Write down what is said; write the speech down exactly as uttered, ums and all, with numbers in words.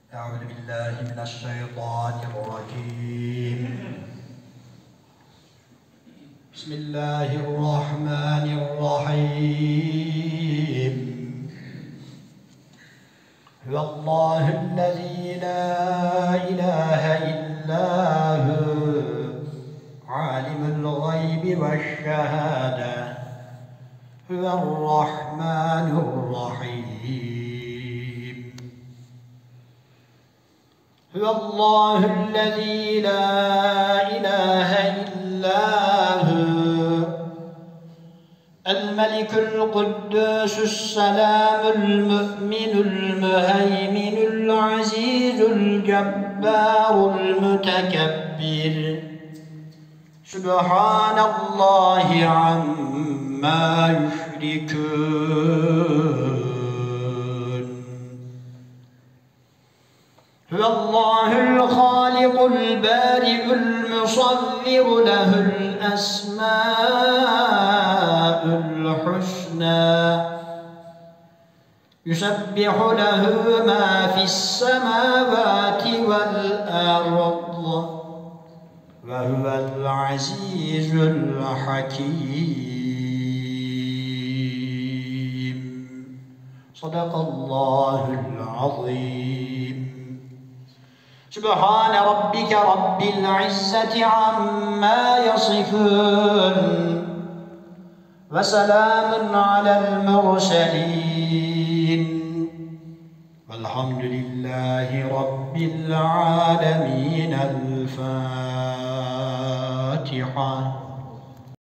أعوذ بالله من الشيطان الرجيم. بسم الله الرحمن الرحيم. هو الله الذي لا إله إلا هو عالم الغيب والشهادة هو الرحمن الرحيم. هو الله الذي لا إله إلا هو الملك القدوس السلام المؤمن المهيمن العزيز الجبار المتكبر سبحان الله عما يشركون. هو الله الخالق البارئ المصور له الأسماء الحسنى يسبح له ما في السماوات والأرض وهو العزيز الحكيم. صدق الله العظيم. سبحان ربك رب العزة عما يصفون وسلام على المرسلين والحمد لله رب العالمين. الفاتحة.